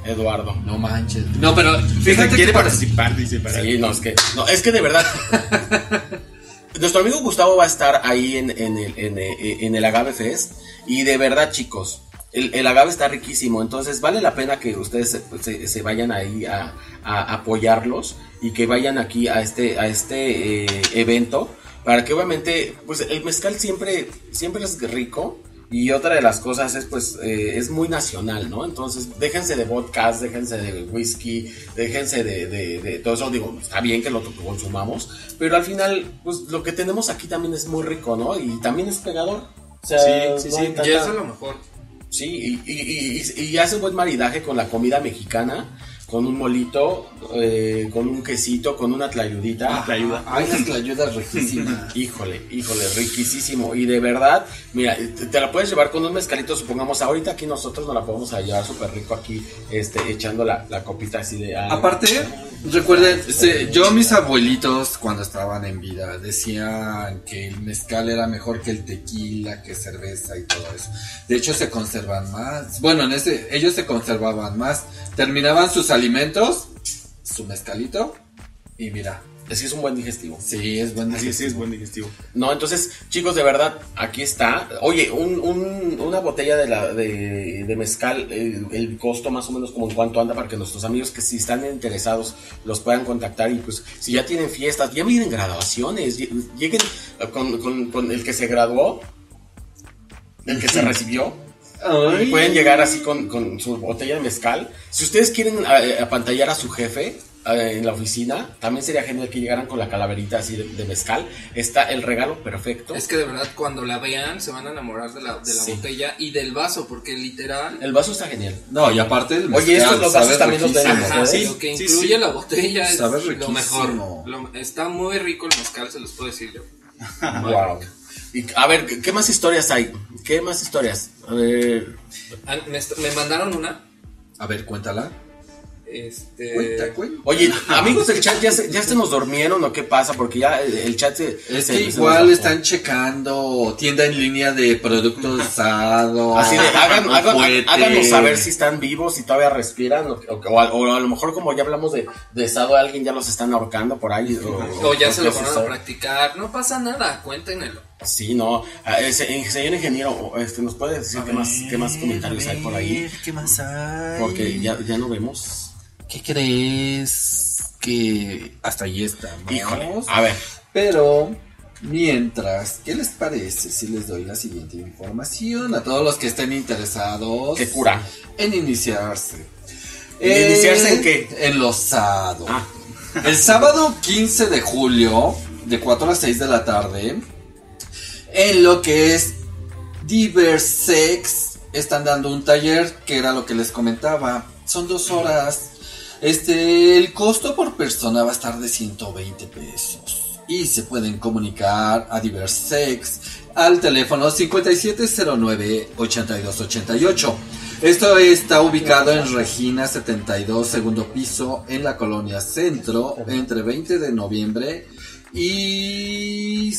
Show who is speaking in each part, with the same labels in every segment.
Speaker 1: Eduardo.
Speaker 2: No manches. No, pero fíjate
Speaker 3: quiere
Speaker 2: que
Speaker 3: participar, dice. Para
Speaker 1: Sí, es que de verdad. Nuestro amigo Gustavo va a estar ahí en el Agave Fest. Y de verdad, chicos, el agave está riquísimo. Entonces vale la pena que ustedes se vayan ahí a apoyarlos. Y que vayan aquí a este evento. Para que obviamente, pues el mezcal siempre es rico. Y otra de las cosas es, pues, es muy nacional, ¿no? Entonces, déjense de vodkas, déjense de whisky, déjense de todo eso. Digo, está bien que lo consumamos, pero al final, pues, lo que tenemos aquí también es muy rico, ¿no? Y también es pegador. O sea,
Speaker 3: sí,
Speaker 1: no
Speaker 3: y eso es lo mejor.
Speaker 1: Sí, y hace buen maridaje con la comida mexicana, con un molito, con un quesito, con una tlayudita.
Speaker 3: Tlayuda.
Speaker 2: hay unas tlayudas riquísimas.
Speaker 1: Híjole, riquísimo. Y de verdad, mira, te la puedes llevar con un mezcalito, supongamos, ahorita aquí nosotros nos la podemos llevar súper rico aquí, echando la copita así de...
Speaker 2: Aparte, recuerden, mis abuelitos cuando estaban en vida decían que el mezcal era mejor que el tequila, que cerveza y todo eso. De hecho, se conservan más. Bueno, ellos se conservaban más. Terminaban sus alimentos, su mezcalito, y mira.
Speaker 1: Es que es un buen digestivo.
Speaker 2: Sí, es buen digestivo.
Speaker 3: Sí, es buen digestivo.
Speaker 1: No, entonces, chicos, de verdad, aquí está. Oye, una botella de mezcal, el costo más o menos como en cuánto anda para que nuestros amigos que si están interesados los puedan contactar y pues si ya tienen fiestas, ya vienen graduaciones, lleguen con el que se graduó, el que se recibió.
Speaker 2: Ay.
Speaker 1: Pueden llegar así con su botella de mezcal. Si ustedes quieren apantallar a su jefe en la oficina, también sería genial que llegaran con la calaverita así de mezcal. Está el regalo perfecto.
Speaker 4: Es que de verdad cuando la vean se van a enamorar de la
Speaker 1: Sí.
Speaker 4: botella y del vaso, porque literal...
Speaker 1: El vaso está genial.
Speaker 2: No, y aparte el mezcal,
Speaker 1: Oye, estos los vasos
Speaker 2: sabe
Speaker 1: también los
Speaker 2: riquísimo.
Speaker 1: tenemos.
Speaker 4: Ajá,
Speaker 1: ¿sí?
Speaker 4: lo que
Speaker 3: Sí,
Speaker 4: incluye
Speaker 3: sí.
Speaker 4: la botella es
Speaker 2: Sabe
Speaker 4: lo
Speaker 2: riquísimo.
Speaker 4: mejor. Está muy rico el mezcal, se los puedo decir yo.
Speaker 1: Wow. Y, a ver, ¿qué más historias hay? ¿Qué más historias? A ver.
Speaker 4: Me mandaron una.
Speaker 2: A ver, cuéntala. Cuenta.
Speaker 1: Oye, amigos del chat, ¿ya se nos durmieron o qué pasa? Porque ya el chat
Speaker 2: Es
Speaker 1: se
Speaker 2: que
Speaker 1: nos
Speaker 2: igual
Speaker 1: bajó.
Speaker 2: están checando tienda en línea de productos usados.
Speaker 1: Así de,
Speaker 2: cohetes.
Speaker 1: háganos saber si están vivos, si todavía respiran, o a lo mejor como ya hablamos de estado, alguien ya los están ahorcando por ahí.
Speaker 4: O ya se lo
Speaker 1: qué
Speaker 4: fueron a
Speaker 1: sucede.
Speaker 4: practicar. No pasa nada, cuéntenlo.
Speaker 1: Sí, no. Señor ingeniero, ¿nos puede decir qué más comentarios hay por ahí?
Speaker 2: ¿Qué más hay?
Speaker 1: Porque ya no vemos.
Speaker 2: ¿Qué crees? Que hasta ahí estamos.
Speaker 1: Híjole, a ver.
Speaker 2: Pero, mientras, ¿qué les parece si les doy la siguiente información a todos los que estén interesados?
Speaker 1: ¿Qué cura?
Speaker 2: En iniciarse.
Speaker 1: ¿En iniciarse en qué?
Speaker 2: En los sábados.
Speaker 1: Ah.
Speaker 2: El sábado 15 de julio, de 4 a 6 de la tarde, en lo que es Diversex, están dando un taller, que era lo que les comentaba. Son 2 horas. El costo por persona va a estar de 120 pesos. Y se pueden comunicar a Diversex al teléfono 5709-8288. Esto está ubicado en Regina 72, segundo piso, en la colonia Centro, entre 20 de noviembre y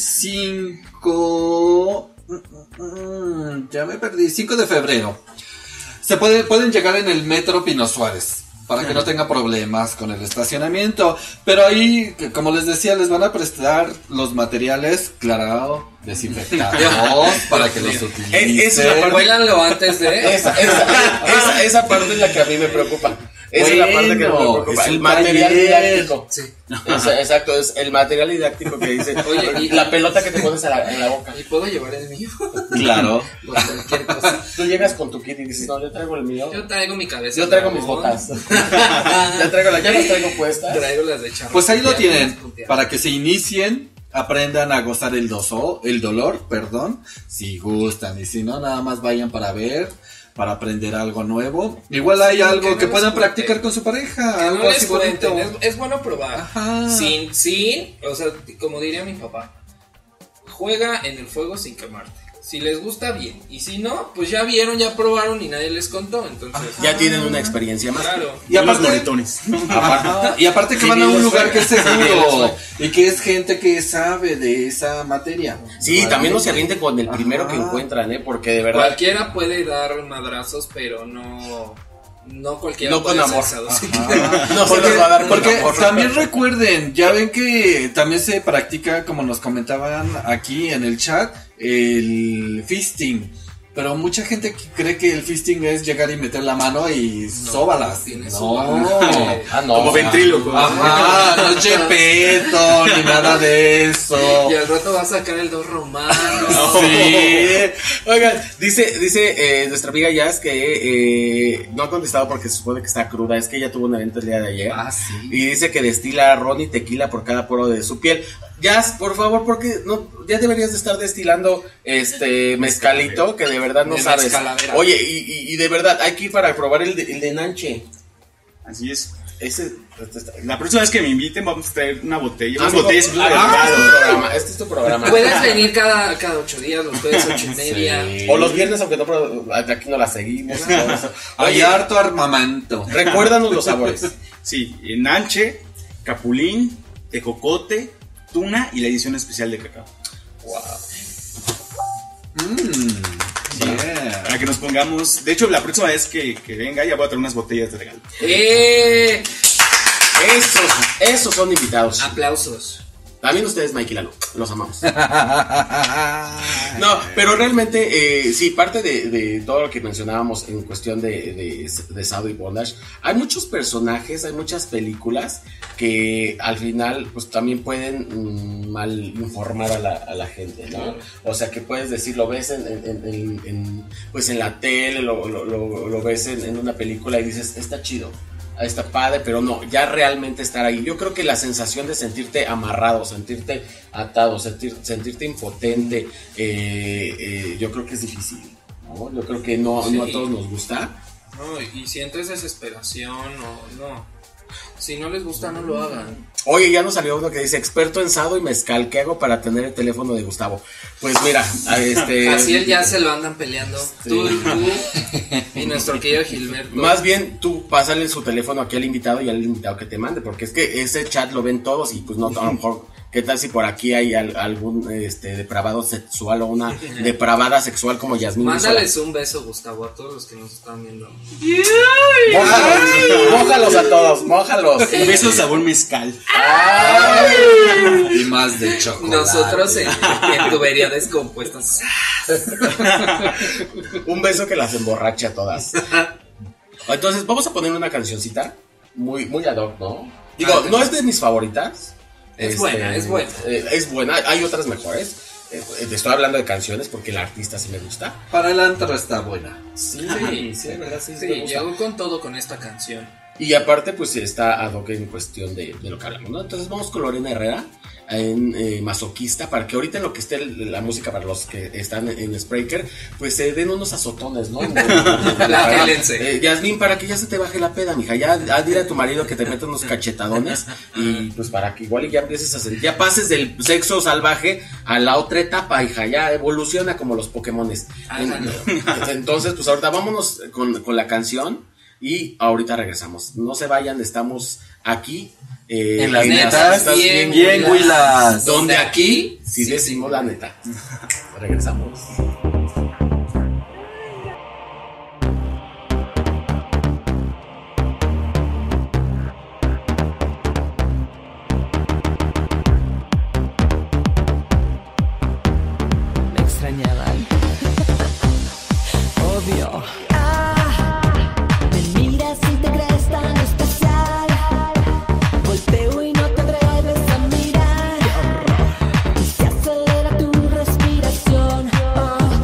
Speaker 2: 5... ya me perdí, 5 de febrero. Pueden llegar en el metro Pino Suárez, para que no tenga problemas con el estacionamiento. Pero ahí, como les decía, les van a prestar los materiales, claro, desinfectados, para que los utilicen.
Speaker 4: Huélanlo antes de...
Speaker 1: Esa parte es la que a mí me preocupa. Esa es la parte que me preocupa.
Speaker 2: es
Speaker 1: El
Speaker 2: un
Speaker 1: material
Speaker 2: taller.
Speaker 1: didáctico.
Speaker 4: Sí.
Speaker 1: Exacto, es el material didáctico que dice.
Speaker 4: Oye,
Speaker 1: y la pelota que te pones en la boca.
Speaker 4: ¿Y puedo llevar el mío?
Speaker 2: Claro.
Speaker 4: Por cualquier cosa.
Speaker 1: Tú llegas con tu kit y dices, no, yo traigo el mío.
Speaker 4: Yo traigo mi cabeza.
Speaker 1: Yo traigo mis botas. ya las traigo puestas.
Speaker 4: Traigo las de charro.
Speaker 2: Pues ahí lo tienen, para que se inicien, aprendan a gozar el dolor, si gustan, y si no, nada más vayan para ver, para aprender algo nuevo. Igual hay algo que puedan practicar con su pareja, algo
Speaker 4: No
Speaker 2: así
Speaker 4: les
Speaker 2: bonito.
Speaker 4: cuenten, es bueno probar.
Speaker 2: Ajá.
Speaker 4: Sí, o sea, como diría mi papá, juega en el fuego sin quemarte. Si les gusta, bien. Y si no, pues ya vieron, ya probaron y nadie les contó. Entonces,
Speaker 1: Ya tienen una experiencia más.
Speaker 4: claro.
Speaker 2: Y aparte,
Speaker 3: los moretones.
Speaker 2: ajá, y aparte que
Speaker 1: Sí,
Speaker 2: van a
Speaker 1: bien
Speaker 2: un
Speaker 1: les
Speaker 2: lugar
Speaker 1: fue.
Speaker 2: que es
Speaker 1: Sí, bien les
Speaker 2: seguro
Speaker 1: fue.
Speaker 2: y que es gente que sabe de esa materia.
Speaker 1: Sí, también no se avienten con el primero que
Speaker 2: Ajá.
Speaker 1: encuentran, porque de verdad.
Speaker 4: Cualquiera puede dar madrazos, pero no No cualquiera
Speaker 1: No con
Speaker 4: puede ser
Speaker 1: amor.
Speaker 4: sadomasoquista.
Speaker 1: No se los va a dar con
Speaker 2: Porque
Speaker 1: amor.
Speaker 2: también recuerden, ya ven que también se practica, como nos comentaban aquí en el chat, el fisting. Pero mucha gente cree que el fisting es llegar y meter la mano y sóbalas.
Speaker 4: Tiene su-
Speaker 2: No.
Speaker 1: No.
Speaker 3: Como ventríloco.
Speaker 2: Ajá, no es Chepeto, ni nada de eso.
Speaker 4: Y al rato va a sacar el 2 romano.
Speaker 2: Sí.
Speaker 1: Oigan, dice nuestra amiga Jazz que no ha contestado porque se supone que está cruda. Es que ella tuvo un evento el día de ayer.
Speaker 2: Ah, sí.
Speaker 1: Y dice que destila ron y tequila por cada poro de su piel. Jazz, por favor, porque no, ya deberías de estar destilando mezcalito, que de verdad no
Speaker 4: De
Speaker 1: sabes.
Speaker 4: mezcalavera.
Speaker 1: Oye, y de verdad, hay que ir para probar el de Nanche.
Speaker 3: Así es.
Speaker 1: Ese.
Speaker 3: La próxima vez que me inviten vamos a traer una botella. Unas
Speaker 1: Amigo,
Speaker 3: botellas incluso de
Speaker 1: este es tu
Speaker 3: regalo.
Speaker 1: programa. Este es tu programa.
Speaker 4: Puedes venir cada 8 días, los jueves 8:30.
Speaker 2: Sí.
Speaker 1: O los viernes, aunque no, pero aquí no la seguimos. y todo eso.
Speaker 2: Hay
Speaker 1: Oye,
Speaker 2: harto armamento.
Speaker 1: recuérdanos los sabores.
Speaker 3: Sí, nanche, capulín, tejocote, tuna y la edición especial de cacao.
Speaker 2: Yeah.
Speaker 3: Para que nos pongamos. De hecho, la próxima vez que venga ya voy a traer unas botellas de regalo.
Speaker 1: Esos son invitados.
Speaker 4: Aplausos.
Speaker 1: También ustedes, Mike y Lalo, los amamos. No, pero realmente, sí, parte de todo lo que mencionábamos en cuestión de Sado y Bondage, hay muchos personajes, hay muchas películas que al final, pues también pueden mal informar a la gente, ¿no? O sea, que puedes decir, lo ves pues en la tele, lo ves en una película y dices, está chido. Está padre, pero no, ya realmente estar ahí. Yo creo que la sensación de sentirte amarrado, sentirte atado, sentirte impotente, yo creo que es difícil, ¿no? Yo creo que no a todos nos gusta.
Speaker 4: No, y sientes desesperación o no. Si no les gusta, no lo hagan.
Speaker 1: Oye, ya nos salió uno que dice, experto en sado y mezcal, ¿qué hago para tener el teléfono de Gustavo? Pues mira,
Speaker 4: Así él ya se lo andan peleando.
Speaker 1: Sí.
Speaker 4: Tú y nuestro querido Gilberto.
Speaker 1: Más bien tú pásale su teléfono aquí al invitado y al invitado que te mande, porque es que ese chat lo ven todos y pues no, a lo mejor, ¿qué tal si por aquí hay algún depravado sexual o una depravada sexual como Yasmín?
Speaker 4: Mándales un beso, Gustavo, a todos los que nos están viendo.
Speaker 1: Mójalos a todos, mójalos.
Speaker 3: Un beso sabor mezcal.
Speaker 2: Y más de chocolate.
Speaker 4: Nosotros en tubería descompuesta.
Speaker 1: Un beso que las emborrache a todas. Entonces, vamos a poner una cancioncita muy, muy ad hoc, ¿no? Digo, no es de mis favoritas.
Speaker 4: Es buena, es buena.
Speaker 1: Es buena, hay otras mejores. Te estoy hablando de canciones porque el artista sí me gusta.
Speaker 2: Para el antro está buena.
Speaker 1: Sí, de verdad sí,
Speaker 4: Sí,
Speaker 1: me gusta.
Speaker 4: llegó con todo con esta canción.
Speaker 1: Y aparte, pues está ad hoc en cuestión de lo que hablamos, ¿no? Entonces vamos con Lorena Herrera en Masoquista, para que ahorita en lo que esté la música para los que están en Spreaker, pues se den unos azotones, ¿no?
Speaker 4: Flagelense.
Speaker 1: Yasmín, para que ya se te baje la peda, mija, ya dile a tu marido que te meta unos cachetadones y pues para que igual ya empieces a hacer, ya pases del sexo salvaje a la otra etapa, hija, ya evoluciona como los Pokémones. Entonces, pues ahorita vámonos con la canción. Y ahorita regresamos. No se vayan, estamos aquí.
Speaker 2: En las netas, bien, Huilas.
Speaker 1: Donde aquí sí decimos la neta. Regresamos.
Speaker 5: Me extrañaban. Obvio.
Speaker 6: Me miras y te crees tan especial. Volteo y no te atreves a mirar. Y se acelera tu respiración.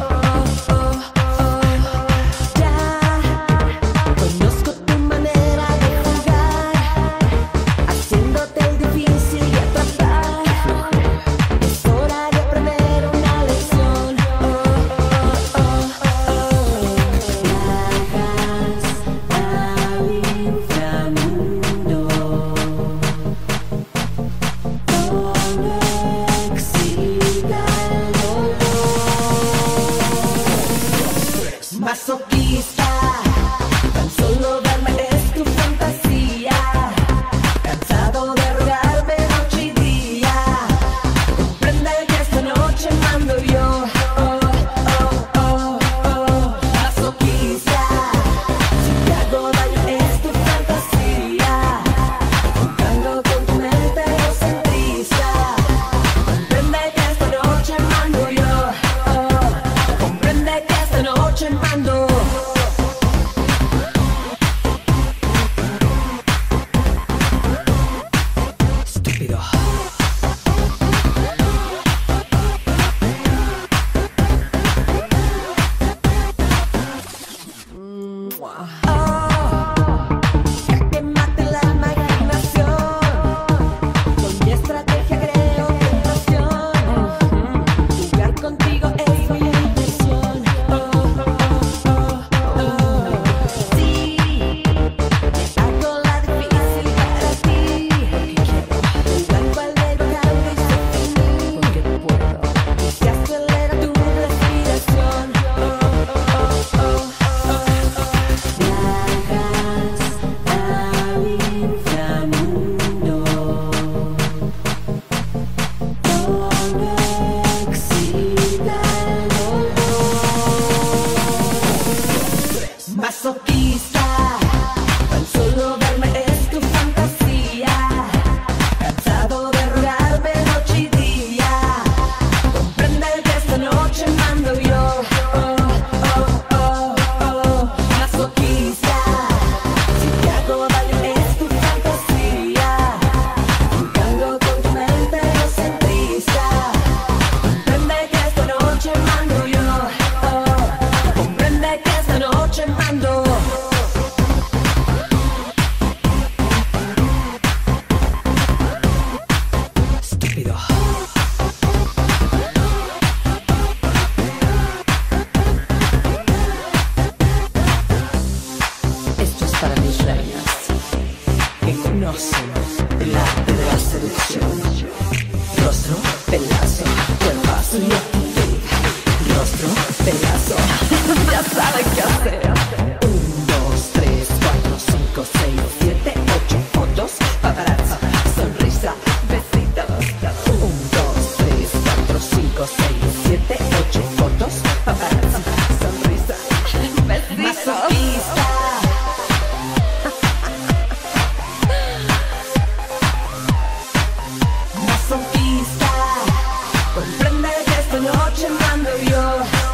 Speaker 6: conocen el arte de la seducción. Rostro, pelazo, cuerpazo y actitud. Rostro, pelazo, ya saben qué hacer. 1, 2, 3, 4, 5, 6, 7, 8 fotos, paparazzi, sonrisa, besitos. 1, 2, 3, 4, 5, 6, 7, 8 fotos, paparazzi, sonrisa, besitos. Masoquista. Masoquista, comprende que esta noche mando yo.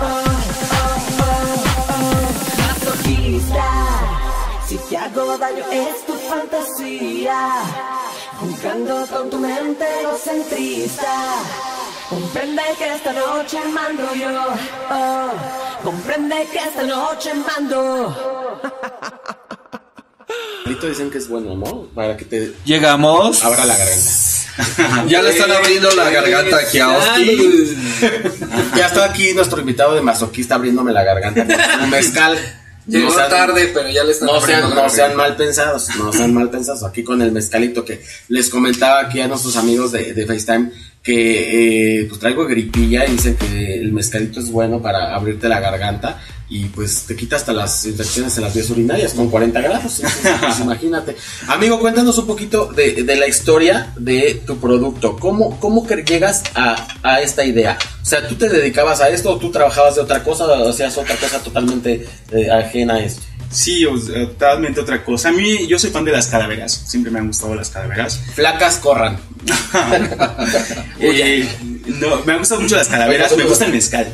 Speaker 6: Masoquista, si te hago daño es tu fantasía, jugando con tu mente egocentrista. Comprende que esta noche mando yo. Comprende que esta noche mando.
Speaker 1: Ahorita dicen que es bueno, ¿no? Para que te
Speaker 2: Llegamos.
Speaker 1: abra la garganta.
Speaker 2: Ya le están abriendo la garganta aquí a Oski.
Speaker 1: Ya está aquí nuestro invitado de masoquista abriéndome la garganta. Un mezcal.
Speaker 4: Llegó
Speaker 1: No sean-
Speaker 4: tarde, pero ya le están abriendo la
Speaker 1: no sean
Speaker 4: garganta.
Speaker 1: mal pensados, no sean mal pensados. Aquí con el mezcalito que les comentaba aquí a nuestros amigos de FaceTime que pues traigo gripilla y dicen que el mezcalito es bueno para abrirte la garganta y pues te quita hasta las infecciones en las vías urinarias con 40 grados. Entonces, pues, imagínate. Amigo, cuéntanos un poquito de la historia de tu producto. ¿Cómo que llegas a esta idea? O sea, ¿tú te dedicabas a esto o tú trabajabas de otra cosa o hacías otra cosa totalmente ajena a esto?
Speaker 3: Sí, totalmente otra cosa. A mí, yo soy fan de las calaveras. Siempre me han gustado las calaveras.
Speaker 1: Flacas corran.
Speaker 3: No, me gustan mucho las calaveras. Me gusta el mezcal.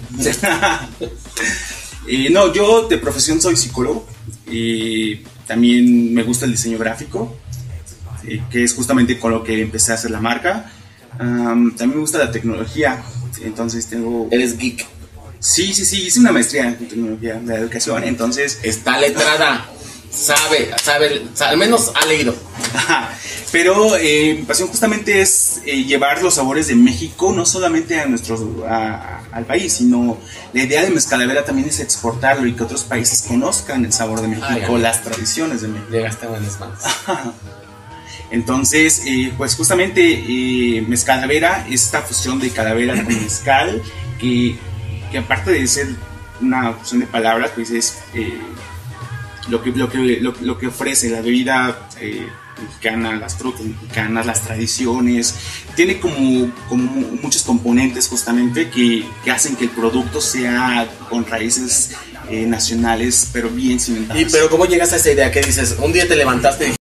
Speaker 3: No, yo de profesión soy psicólogo. Y también me gusta el diseño gráfico, que es justamente con lo que empecé a hacer la marca. También me gusta la tecnología. Entonces tengo...
Speaker 1: Eres geek.
Speaker 3: Sí, hice una maestría en tecnología de la educación, entonces...
Speaker 1: Está letrada. Sabe, al menos ha leído.
Speaker 3: Ajá. Pero mi pasión justamente es llevar los sabores de México, no solamente a al país, sino la idea de Mezcalavera también es exportarlo y que otros países conozcan el sabor de México, las tradiciones de México.
Speaker 1: Llegaste a buenas manos.
Speaker 3: Entonces, pues justamente Mezcalavera es esta fusión de calavera con mezcal, que aparte de ser una fusión de palabras, pues es lo que ofrece la bebida mexicana, las frutas mexicanas, las tradiciones. Tiene como muchos componentes justamente que hacen que el producto sea con raíces nacionales, pero bien cimentadas.
Speaker 1: Pero ¿cómo llegas a esa idea? ¿Qué dices? Un día te levantaste y